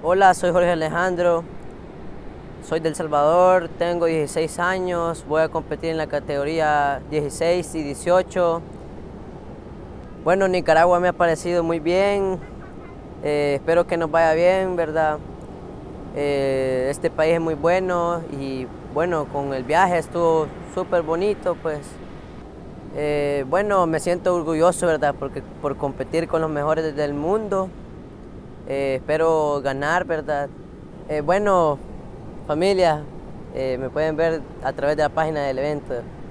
Hola, soy Jorge Alejandro, soy del Salvador, tengo 16 años, voy a competir en la categoría 16 y 18. Bueno, Nicaragua me ha parecido muy bien, espero que nos vaya bien, ¿verdad? Este país es muy bueno y bueno, con el viaje estuvo súper bonito, pues. Bueno, me siento orgulloso, ¿verdad? Porque por competir con los mejores del mundo, espero ganar, ¿verdad? Bueno, familia, me pueden ver a través de la página del evento.